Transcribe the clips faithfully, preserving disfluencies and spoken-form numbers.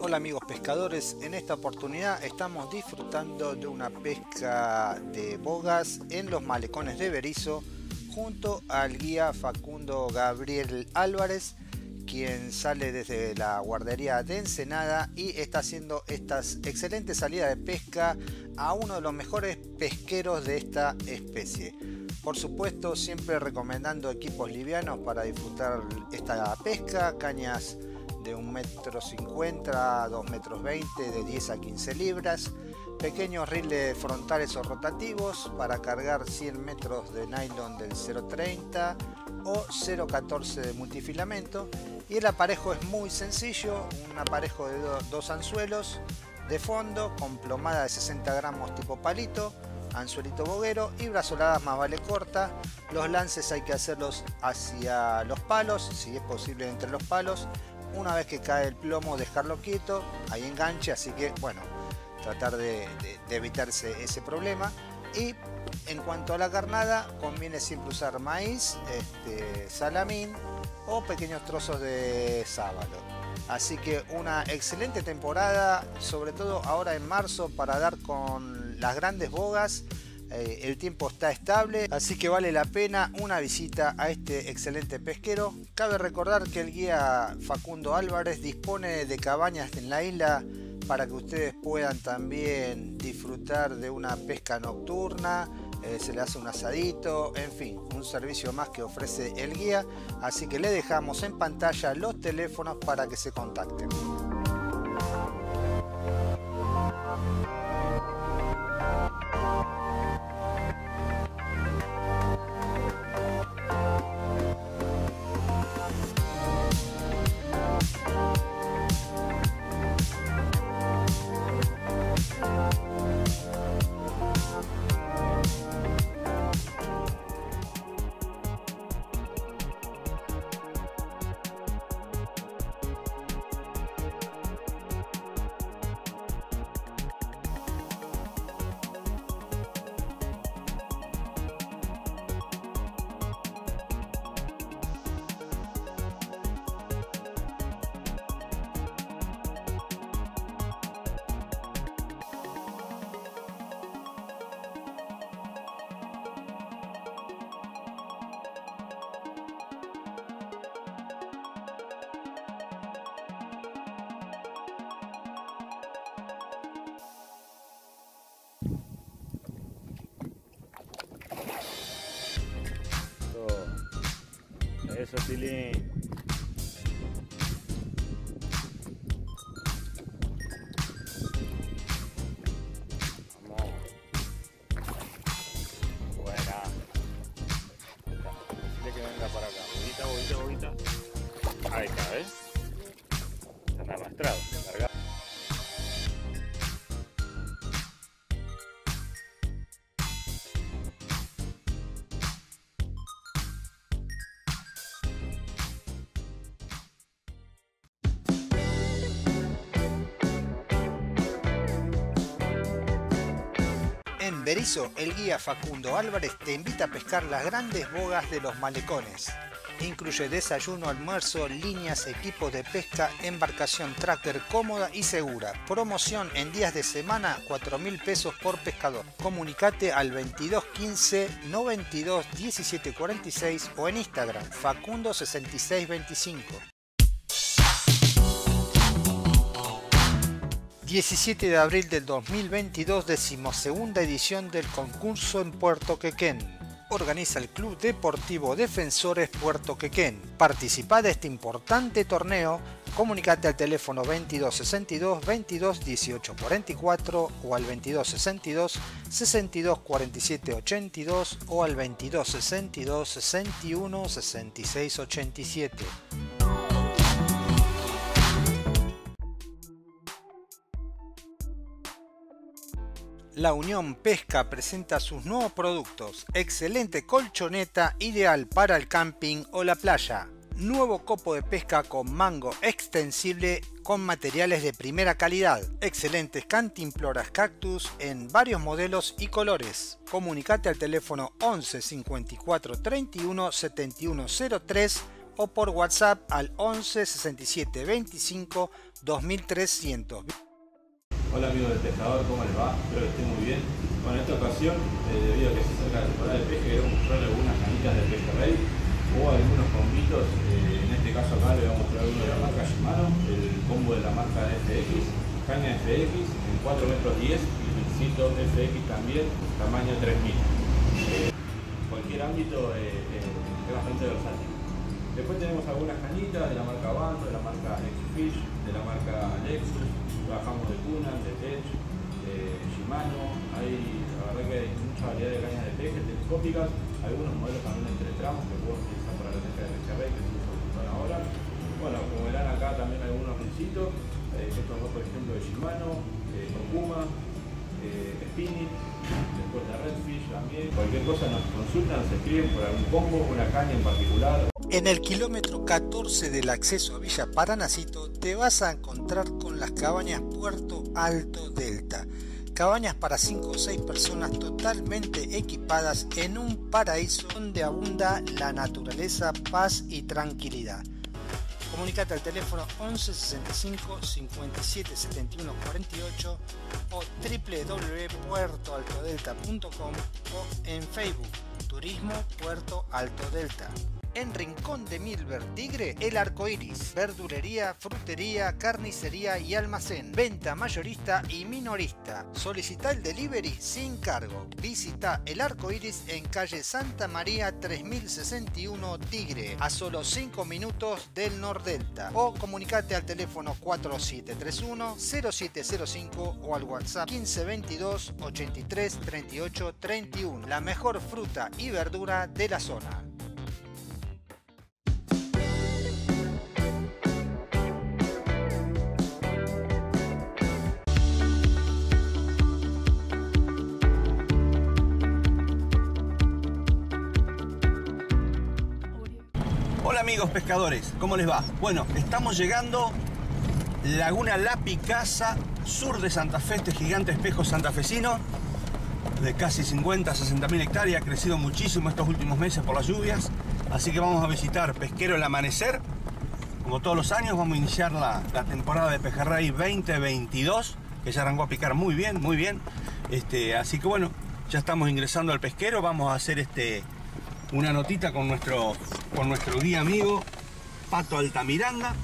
Hola amigos pescadores, en esta oportunidad estamos disfrutando de una pesca de bogas en los malecones de Berisso junto al guía Facundo Gabriel Álvarez, quien sale desde la guardería de Ensenada y está haciendo estas excelentes salidas de pesca a uno de los mejores pesqueros de esta especie. Por supuesto, siempre recomendando equipos livianos para disfrutar esta pesca, cañas de un metro cincuenta a dos metros veinte, de diez a quince libras, pequeños riles frontales o rotativos para cargar cien metros de nylon del cero treinta o cero catorce de multifilamento, y el aparejo es muy sencillo, un aparejo de do, dos anzuelos de fondo con plomada de sesenta gramos tipo palito, anzuelito boguero y brazoladas más vale corta. Los lances hay que hacerlos hacia los palos, si es posible entre los palos. Una vez que cae el plomo, dejarlo quieto, hay enganche, así que bueno, tratar de, de, de evitarse ese problema. Y en cuanto a la carnada, conviene siempre usar maíz, este, salamín o pequeños trozos de sábalo. Así que una excelente temporada, sobre todo ahora en marzo, para dar con las grandes bogas. Eh, el tiempo está estable, así que vale la pena una visita a este excelente pesquero. Cabe recordar que el guía Facundo Álvarez dispone de cabañas en la isla para que ustedes puedan también disfrutar de una pesca nocturna. Eh, se le hace un asadito, en fin, un servicio más que ofrece el guía. Así que le dejamos en pantalla los teléfonos para que se contacten. Eso, Tilín. Vamos. Buena. Decirle que venga para acá. Boguita, boguita, boguita. Ahí está, ¿ves? Está arrastrado, cargado. En Berisso, el guía Facundo Álvarez te invita a pescar las grandes bogas de los malecones. Incluye desayuno, almuerzo, líneas, equipos de pesca, embarcación tractor cómoda y segura. Promoción en días de semana, cuatro mil pesos por pescador. Comunicate al veintidós quince noventa y dos diecisiete cuarenta y seis o en Instagram Facundo sesenta y seis veinticinco. diecisiete de abril del dos mil veintidós, decimosegunda edición del concurso en Puerto Quequén. Organiza el Club Deportivo Defensores Puerto Quequén. Participa de este importante torneo. Comunicate al teléfono veintidós sesenta y dos veintidós dieciocho cuarenta y cuatro o al veintidós sesenta y dos sesenta y dos cuarenta y siete ochenta y dos o al veintidós sesenta y dos sesenta y uno sesenta y seis ochenta y siete. La Unión Pesca presenta sus nuevos productos. Excelente colchoneta ideal para el camping o la playa. Nuevo copo de pesca con mango extensible con materiales de primera calidad. Excelentes cantimploras cactus en varios modelos y colores. Comunicate al teléfono once cincuenta y cuatro treinta y uno setenta y uno cero tres o por WhatsApp al once sesenta y siete veinticinco dos mil trescientos. Hola amigos del pescador, ¿cómo les va? Espero que estén muy bien. Bueno, en esta ocasión, eh, debido a que se acerca la temporada de pesca, queremos mostrarles algunas canitas de pejerrey o algunos combitos. Eh, en este caso acá les voy a mostrar uno de la marca Shimano, el combo de la marca F X, caña F X en cuatro metros diez y pincito F X también, tamaño tres mil. Eh, cualquier ámbito eh, eh, es bastante versátil. Después tenemos algunas cañitas de la marca Bando, de la marca X-Fish, de la marca Lexus, trabajamos de Kunan, de Tech, de Shimano. Hay, la verdad que hay mucha variedad de cañas de pesca telescópicas, algunos modelos también entre tramos que puedo utilizar para la pesca de pejerrey, que se usan ahora. Bueno, como verán acá también hay algunos pincitos, eh, estos dos por ejemplo de Shimano, eh, Okuma, eh, Spinning, después de Redfish también. Cualquier cosa nos consultan, nos escriben por algún combo, una caña en particular. En el kilómetro catorce del acceso a Villa Paranacito te vas a encontrar con las cabañas Puerto Alto Delta. Cabañas para cinco o seis personas totalmente equipadas en un paraíso donde abunda la naturaleza, paz y tranquilidad. Comunicate al teléfono once sesenta y cinco cincuenta y siete setenta y uno cuarenta y ocho o doble u doble u doble u punto puerto alto delta punto com o en Facebook Turismo Puerto Alto Delta. En Rincón de Milver Tigre, El Arco Iris, verdulería, frutería, carnicería y almacén, venta mayorista y minorista. Solicita el delivery sin cargo. Visita El Arco Iris en calle Santa María tres mil sesenta y uno Tigre, a solo cinco minutos del Nordelta. O comunicate al teléfono cuatro siete tres uno cero siete cero cinco o al WhatsApp quince veintidós ochenta y tres treinta y ocho treinta y uno. La mejor fruta y verdura de la zona. Hola amigos pescadores, ¿cómo les va? Bueno, estamos llegando Laguna La Picasa, sur de Santa Fe, este gigante espejo santafesino de casi cincuenta a sesenta mil hectáreas, ha crecido muchísimo estos últimos meses por las lluvias, así que vamos a visitar Pesquero El Amanecer. Como todos los años vamos a iniciar la, la temporada de pejerrey veinte veintidós, que ya arrancó a picar muy bien, muy bien. Este, así que bueno, ya estamos ingresando al pesquero, vamos a hacer este... una notita con nuestro, con nuestro guía amigo Pato Altamiranda.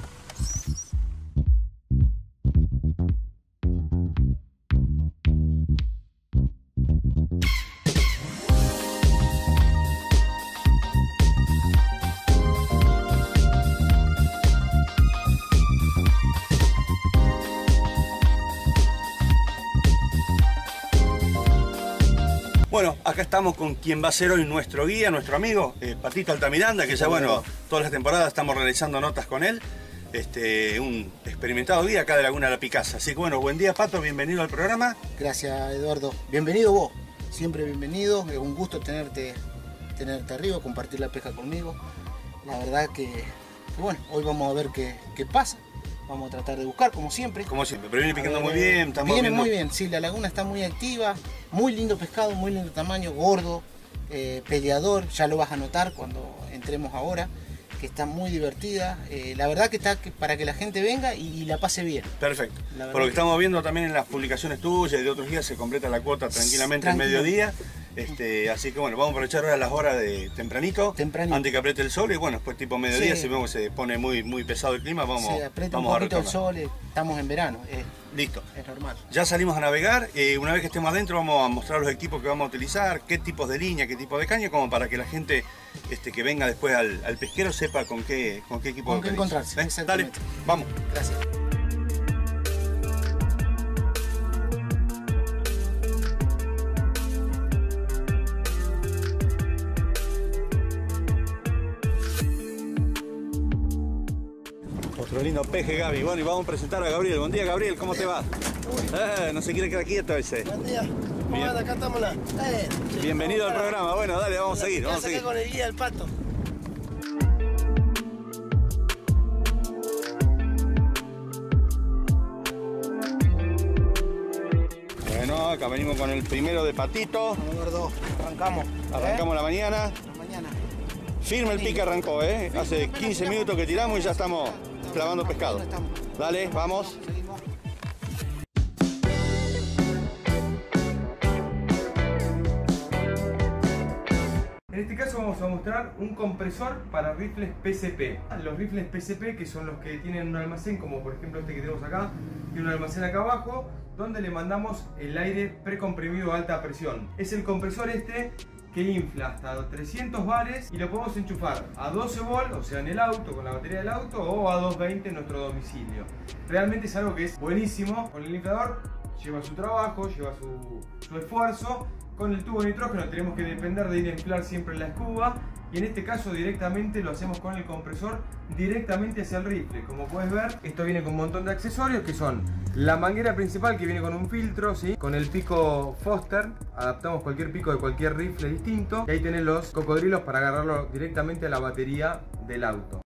Bueno, acá estamos con quien va a ser hoy nuestro guía, nuestro amigo, eh, Patito Altamiranda, que ya bueno, todas las temporadas estamos realizando notas con él. Este, un experimentado guía acá de Laguna La Picasa. Así que bueno, buen día Pato, bienvenido al programa. Gracias Eduardo, bienvenido vos, siempre bienvenido, es un gusto tenerte, tenerte arriba, compartir la pesca conmigo. La verdad que, que bueno, hoy vamos a ver qué, qué pasa. Vamos a tratar de buscar, como siempre. Como siempre, pero viene picando muy bien. Estamos viene viendo... muy bien, sí, la laguna está muy activa, muy lindo pescado, muy lindo tamaño, gordo, eh, peleador, ya lo vas a notar cuando entremos ahora, que está muy divertida. Eh, la verdad que está para que la gente venga y, y la pase bien. Perfecto. Por lo que estamos viendo también en las publicaciones tuyas y de otros días, se completa la cuota tranquilamente al mediodía. Este, así que bueno, vamos a aprovechar ahora las horas de tempranito, tempranito, antes que apriete el sol y bueno, después tipo mediodía, sí, si vemos que se pone muy, muy pesado el clima, vamos, sí, aprieta vamos un poquito el sol, estamos en verano. Eh, Listo. Es normal. Ya salimos a navegar, eh, una vez que estemos adentro vamos a mostrar los equipos que vamos a utilizar, qué tipos de línea, qué tipo de caña, como para que la gente este, que venga después al, al pesquero sepa con qué, con qué equipo con qué encontrarse. ¿Eh? Dale, vamos. Gracias. Nuestro lindo peje Gaby. Bueno, y vamos a presentar a Gabriel. Buen día, Gabriel, ¿cómo te va? Eh, no se quiere quedar quieto ese. Buen día. ¿Cómo anda? Acá estamos la... eh, Bienvenido al programa. Bueno, dale, vamos a seguir. Vamos a seguir. Con el guía del Pato. Bueno, acá venimos con el primero de Patito. Vamos, gordo. Arrancamos. Arrancamos ¿Eh? la mañana. La mañana. Firme el pique arrancó, ¿eh? Hace quince minutos que tiramos y ya estamos clavando pescado. Dale, vamos. En este caso vamos a mostrar un compresor para rifles P C P. Los rifles P C P, que son los que tienen un almacén, como por ejemplo este que tenemos acá, tiene un almacén acá abajo, donde le mandamos el aire precomprimido a alta presión. Es el compresor este que infla hasta trescientos bares y lo podemos enchufar a doce volt, o sea en el auto, con la batería del auto, o a doscientos veinte en nuestro domicilio. Realmente es algo que es buenísimo. Con el inflador lleva su trabajo, lleva su, su esfuerzo. Con el tubo de nitrógeno tenemos que depender de ir a inflar siempre la escuba, y en este caso directamente lo hacemos con el compresor directamente hacia el rifle. Como puedes ver, esto viene con un montón de accesorios que son la manguera principal, que viene con un filtro, ¿sí? Con el pico Foster, adaptamos cualquier pico de cualquier rifle distinto, y ahí tenés los cocodrilos para agarrarlo directamente a la batería del auto.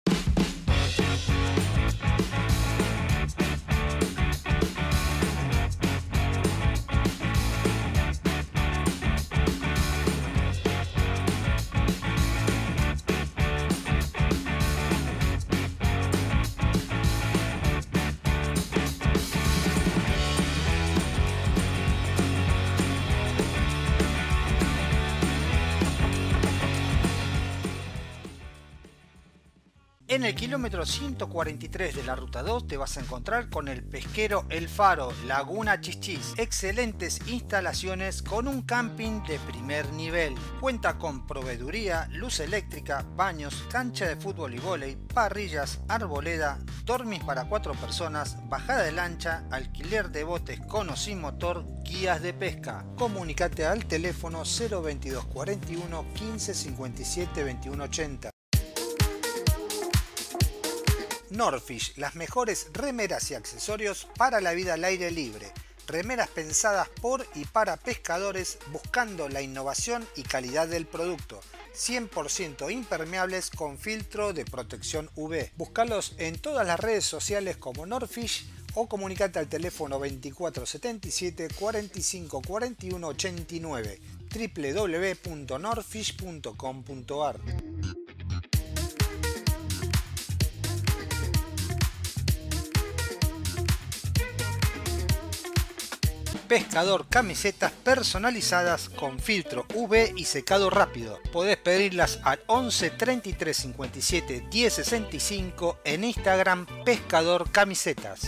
En el kilómetro ciento cuarenta y tres de la ruta dos te vas a encontrar con el pesquero El Faro, Laguna Chichis. Excelentes instalaciones con un camping de primer nivel. Cuenta con proveeduría, luz eléctrica, baños, cancha de fútbol y vóley, parrillas, arboleda, dormis para cuatro personas, bajada de lancha, alquiler de botes con o sin motor, guías de pesca. Comunicate al teléfono cero veintidós cuarenta y uno quince cincuenta y siete veintiuno ochenta. Norfish, las mejores remeras y accesorios para la vida al aire libre. Remeras pensadas por y para pescadores buscando la innovación y calidad del producto. cien por ciento impermeables con filtro de protección U V. Búscalos en todas las redes sociales como Norfish o comunicate al teléfono veinticuatro setenta y siete cuarenta y cinco cuarenta y uno ochenta y nueve w w w punto norfish punto com punto a r. Pescador, camisetas personalizadas con filtro U V y secado rápido. Podés pedirlas al once treinta y tres cincuenta y siete diez sesenta y cinco en Instagram Pescador Camisetas.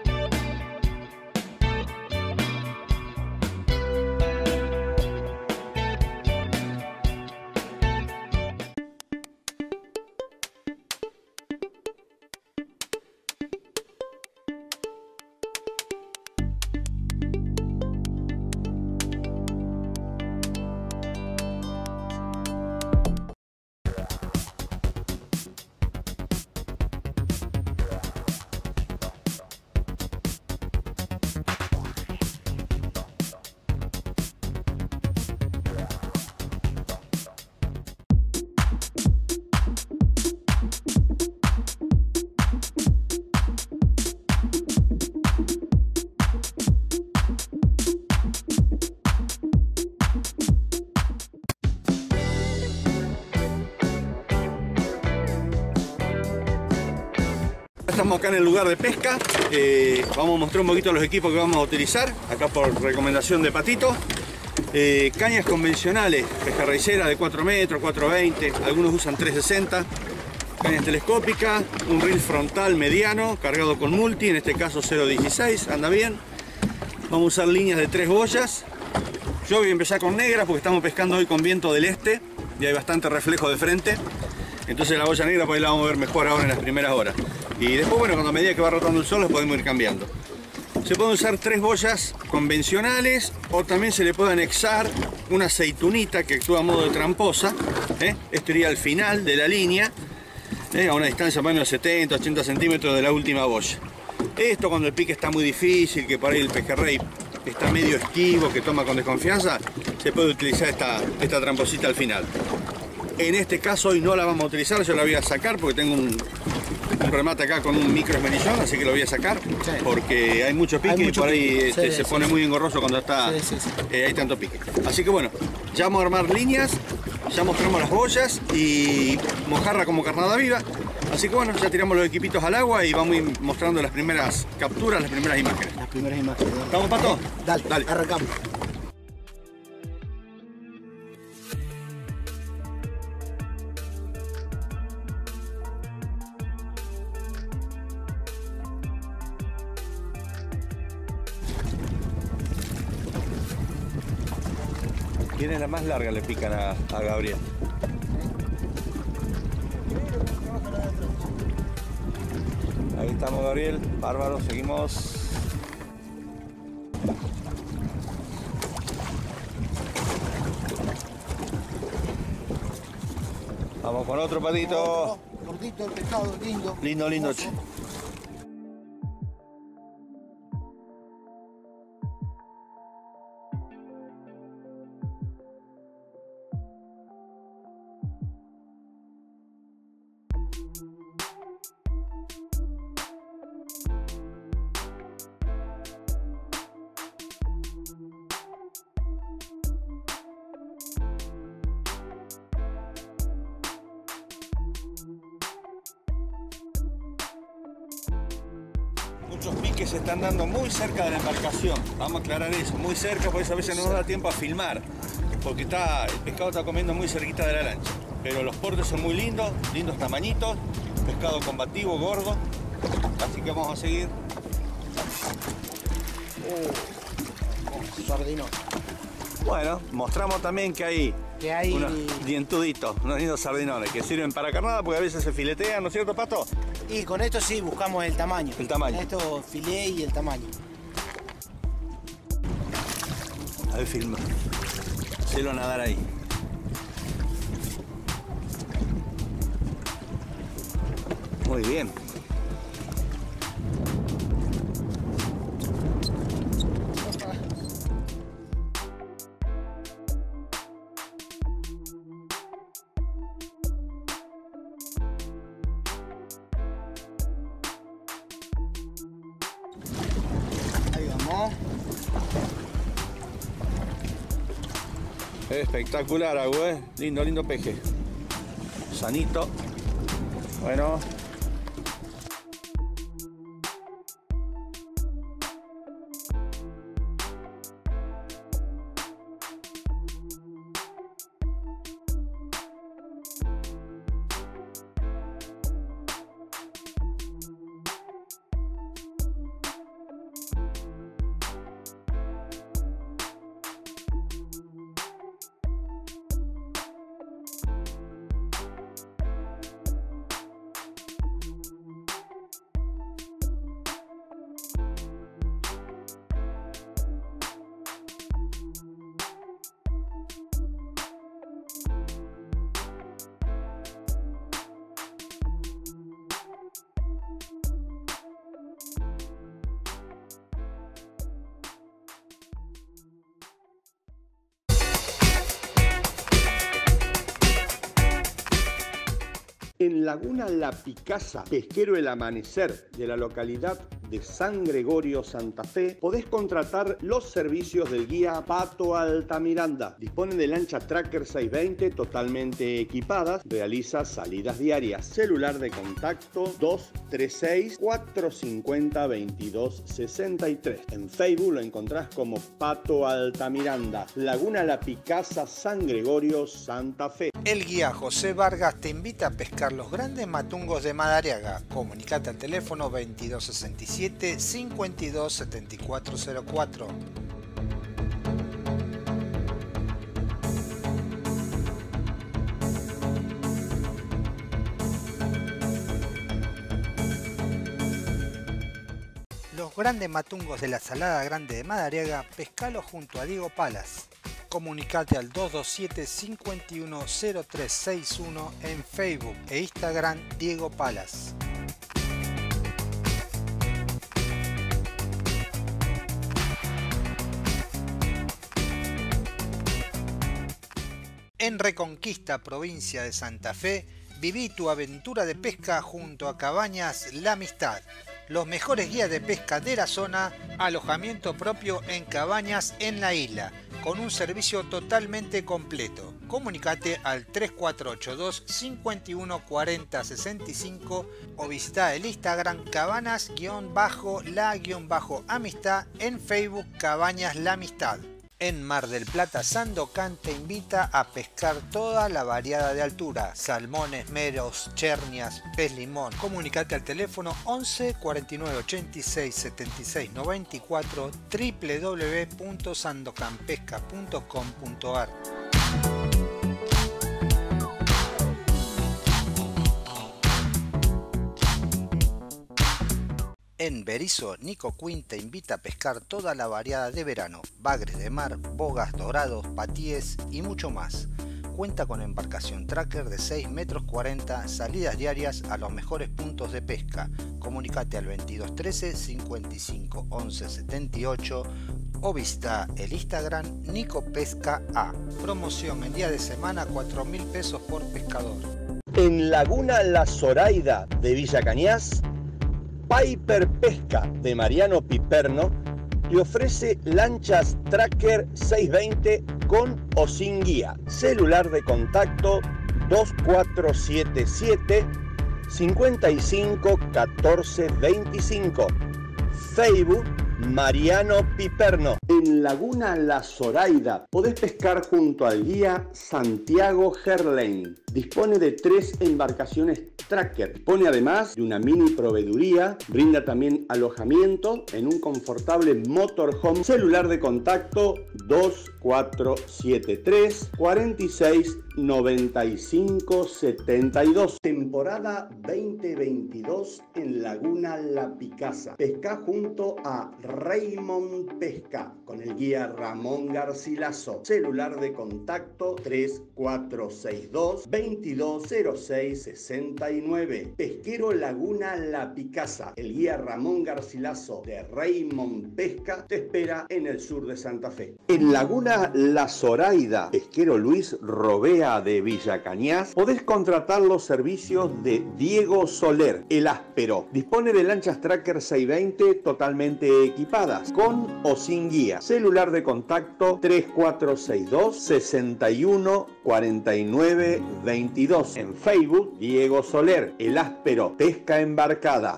Estamos acá en el lugar de pesca, eh, vamos a mostrar un poquito los equipos que vamos a utilizar, acá por recomendación de Patito. Eh, cañas convencionales, pescarraicera de cuatro metros, cuatro veinte, algunos usan tres sesenta, cañas telescópicas, un reel frontal mediano cargado con multi, en este caso cero dieciséis, anda bien. Vamos a usar líneas de tres boyas. Yo voy a empezar con negras porque estamos pescando hoy con viento del este y hay bastante reflejo de frente. Entonces la boya negra pues la vamos a ver mejor ahora en las primeras horas. Y después, bueno, cuando a medida que va rotando el sol los podemos ir cambiando. Se pueden usar tres boyas convencionales o también se le puede anexar una aceitunita que actúa a modo de tramposa. ¿eh? Esto iría al final de la línea, ¿eh? a una distancia más o menos setenta, ochenta centímetros de la última boya. Esto cuando el pique está muy difícil, que por ahí el pejerrey está medio esquivo, que toma con desconfianza, se puede utilizar esta, esta tramposita al final. En este caso hoy no la vamos a utilizar, yo la voy a sacar porque tengo un, un remate acá con un micro esmerillón, así que lo voy a sacar sí. porque hay mucho pique hay mucho y por ahí pique. Este, sí, se sí, pone sí. muy engorroso cuando está, sí, sí, sí. Eh, hay tanto pique. Así que bueno, ya vamos a armar líneas, Ya mostramos las boyas y mojarra como carnada viva. Así que bueno, ya tiramos los equipitos al agua y vamos a ir mostrando las primeras capturas, las primeras imágenes. Las primeras imágenes. ¿Estamos, Pato? Dale, Dale. arrancamos. ¿Quién es la más larga? Le pican a, a Gabriel. Ahí estamos, Gabriel. Bárbaro, seguimos. Vamos con otro, Patito. Gordito el pescado, lindo. Lindo, lindo. Hermoso. Muchos piques se están dando muy cerca de la embarcación. Vamos a aclarar eso, muy cerca, por eso a veces no nos da tiempo a filmar, porque está, el pescado está comiendo muy cerquita de la lancha. Pero los portes son muy lindos, lindos tamañitos, pescado combativo, gordo. Así que vamos a seguir. Oh, sardinón. Bueno, mostramos también que hay, Que hay unos dientuditos, unos lindos sardinones que sirven para carnada porque a veces se filetean, ¿no es cierto, Pato? Y con esto sí buscamos el tamaño. El tamaño. Con esto filé y el tamaño. A ver, filma. Hacelo nadar ahí. Muy bien. Ahí vamos. Espectacular, agua, ¿eh? Lindo, lindo peje. Sanito. Bueno. En Laguna La Picasa, pesquero El Amanecer de la localidad de San Gregorio, Santa Fe, podés contratar los servicios del guía Pato Altamiranda. Dispone de lancha Tracker seiscientos veinte totalmente equipadas, realiza salidas diarias. Celular de contacto dos tres seis, cuatro cinco cero, veintidós sesenta y tres. En Facebook lo encontrás como Pato Altamiranda. Laguna La Picasa, San Gregorio, Santa Fe. El guía José Vargas te invita a pescar los grandes matungos de Madariaga. Comunicate al teléfono veintidós sesenta y siete, cincuenta y dos setenta y cuatro cero cuatro. Los grandes matungos de la Salada Grande de Madariaga, pescalo junto a Diego Palas. Comunicate al dos dos siete, cinco uno cero tres seis uno en Facebook e Instagram Diego Palas. En Reconquista, provincia de Santa Fe, viví tu aventura de pesca junto a Cabañas La Amistad. Los mejores guías de pesca de la zona, alojamiento propio en cabañas en la isla, con un servicio totalmente completo. comunicate al tres cuatro ocho dos, cinco uno cuatro cero sesenta y cinco o visita el Instagram cabanas-la-amistad, en Facebook Cabañas La Amistad. En Mar del Plata, Sandocan te invita a pescar toda la variedad de altura: salmones, meros, chernias, pez limón. Comunicate al teléfono once cuarenta y nueve ochenta y seis setenta y seis noventa y cuatro, doble u doble u doble u punto sandocan pesca punto com punto ar. En Berisso, Nico Quinn te invita a pescar toda la variedad de verano: bagres de mar, bogas, dorados, patíes y mucho más. Cuenta con embarcación tracker de seis metros cuarenta, salidas diarias a los mejores puntos de pesca. Comunicate al veintidós trece cincuenta y cinco once setenta y ocho o visita el Instagram Nico Pesca A. Promoción en día de semana, cuatro mil pesos por pescador. En Laguna La Zoraida de Villa Cañas, Piper Pesca de Mariano Piperno te ofrece lanchas Tracker seiscientos veinte con o sin guía. Celular de contacto dos cuatro siete siete, cinco cinco uno cuatro dos cinco. Facebook Mariano Piperno. En Laguna La Zoraida podés pescar junto al guía Santiago Gerlain. Dispone de tres embarcaciones Tracker. Dispone además de una mini proveeduría. Brinda también alojamiento en un confortable motorhome. Celular de contacto dos cuatro siete tres, cuarenta y seis noventa y cinco setenta y dos. Temporada veinte veintidós en Laguna La Picasa. Pesca junto a Raymond Pesca con el guía Ramón Garcilaso. Celular de contacto tres cuatro seis dos, veintidós cero seis sesenta y nueve. Pesquero Laguna La Picasa. El guía Ramón Garcilaso de Raymond Pesca te espera en el sur de Santa Fe. En Laguna La Zoraida, pesquero Luis Robea de Villa Cañas, podés contratar los servicios de Diego Soler, el áspero. Dispone de lanchas Tracker seiscientos veinte totalmente equipadas, con o sin guía. Celular de contacto tres cuatro seis dos, sesenta y uno cuarenta y nueve veintidós. En Facebook, Diego Soler, el áspero, pesca embarcada.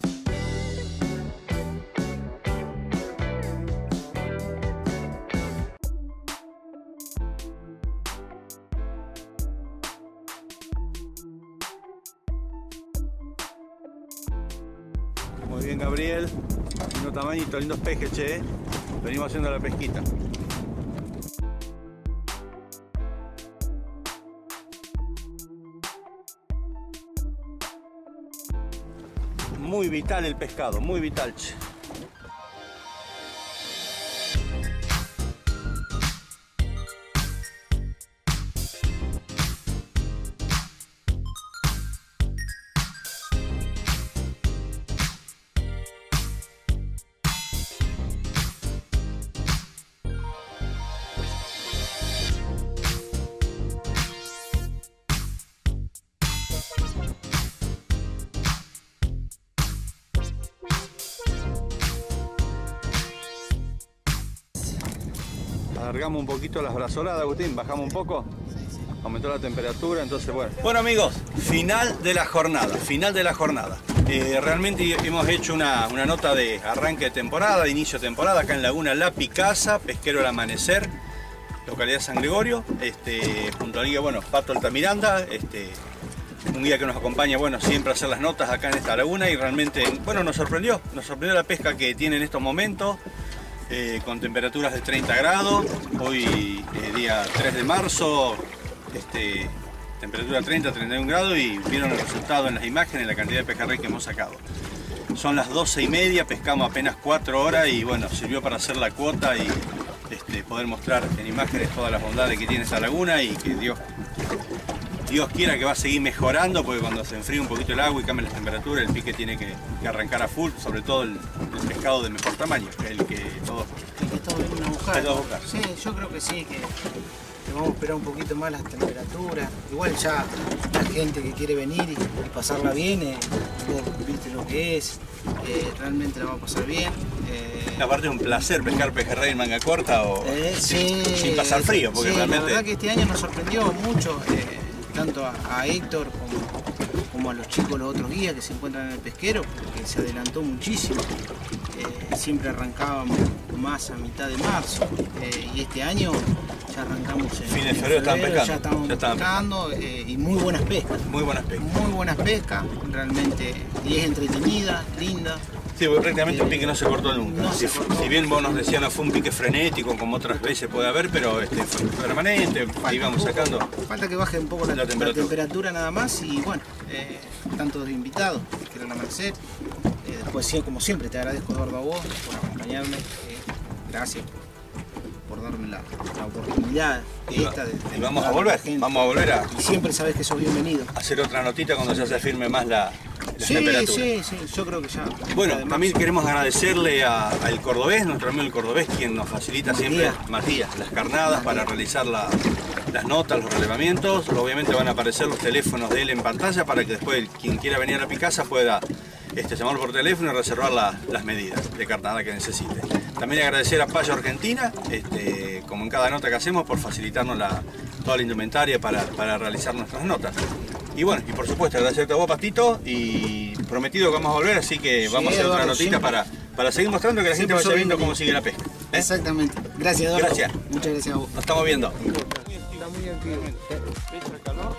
Muy bien, Gabriel, lindo tamañito, lindos pejes, che. Venimos haciendo la pesquita. Muy vital el pescado, muy vital, che. Alargamos un poquito las brazoladas, Agustín, bajamos un poco, aumentó la temperatura, entonces bueno. Bueno amigos, final de la jornada, final de la jornada. Eh, realmente hemos hecho una, una nota de arranque de temporada, de inicio de temporada, acá en Laguna La Picasa, pesquero El Amanecer, localidad San Gregorio, este, junto al guía, bueno, Pato Altamiranda, este, un guía que nos acompaña, bueno, siempre a hacer las notas acá en esta laguna y realmente, bueno, nos sorprendió, nos sorprendió la pesca que tiene en estos momentos. Eh, con temperaturas de treinta grados, hoy eh, día tres de marzo, este, temperatura treinta a treinta y un grados y vieron el resultado en las imágenes, la cantidad de pejerrey que hemos sacado. Son las doce y media, pescamos apenas cuatro horas y bueno, sirvió para hacer la cuota y este, poder mostrar en imágenes todas las bondades que tiene esta laguna y que Dios Dios quiera que va a seguir mejorando, porque cuando se enfríe un poquito el agua y cambie la temperatura, el pique tiene que, que arrancar a full, sobre todo el, el pescado de mejor tamaño, que es el que todos, El que todos vienen a buscar. todos buscar. Sí, yo creo que sí, que, que vamos a esperar un poquito más las temperaturas. Igual ya la gente que quiere venir y, y pasarla bien, eh, vos viste lo que es, eh, realmente la va a pasar bien. Eh, Aparte es un placer pescar pejerrey en manga corta o eh, sin, sí, sin pasar frío, porque sí, realmente... la verdad que este año nos sorprendió mucho, eh, tanto a, a Héctor como, como a los chicos, los otros guías que se encuentran en el pesquero, que se adelantó muchísimo. Eh, siempre arrancábamos más a mitad de marzo, eh, y este año ya arrancamos en Fin de en febrero estaban pescando, ya estamos ya estaban pescando, eh, y muy buenas pescas. Muy buenas pescas. Muy buenas pescas, realmente, y es entretenida, linda. Sí, porque prácticamente el pique no se cortó nunca. No si, se cortó. si bien vos nos decías no fue un pique frenético como otras veces puede haber, pero este, fue permanente, íbamos Falta un poco, sacando. Falta que baje un poco la, la la temperatura. temperatura nada más y bueno, eh, tanto de invitados que quieran amanecer. Eh, después, sí, como siempre, te agradezco, Eduardo, a vos por acompañarme. Eh, gracias por, por darme la, la oportunidad Y, esta de, de y vamos a mostrar volver, la gente. vamos a volver a Y siempre sabes que sos bienvenido. hacer otra notita cuando ya se firme más la, la Sí, temperatura. sí, sí, yo creo que ya. Bueno, además, también queremos agradecerle a- al cordobés, nuestro amigo el cordobés, quien nos facilita siempre, Matías. Matías, las carnadas para realizar la- las notas, los relevamientos. Obviamente van a aparecer los teléfonos de él en pantalla para que después quien quiera venir a la Picasa pueda este, llamarlo por teléfono y reservar la- las medidas de carnada que necesite. También agradecer a Payo Argentina, este, como en cada nota que hacemos, por facilitarnos la, toda la indumentaria para, para realizar nuestras notas. Y bueno, y por supuesto agradecerte a vos, Pastito, y prometido que vamos a volver, así que Sí, vamos a hacer otra Eduardo, notita siempre. para, para seguir mostrando que la gente Siempre vaya sos viendo bienvenido. cómo sigue la pesca. ¿eh? Exactamente. Gracias, Eduardo. Gracias. Muchas gracias a vos. Nos estamos viendo. Está muy activo. Pesa el calor.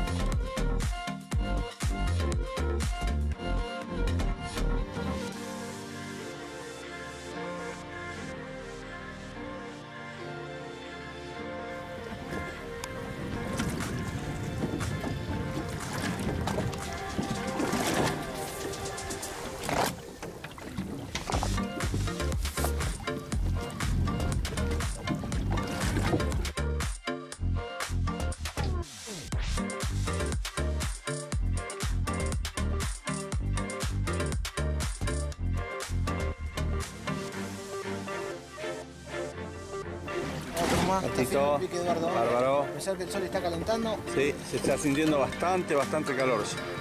Otro más. Está Patito, firme el pique, Eduardo. bárbaro. A pesar que el sol está calentando, Sí, se está sintiendo bastante, bastante calor.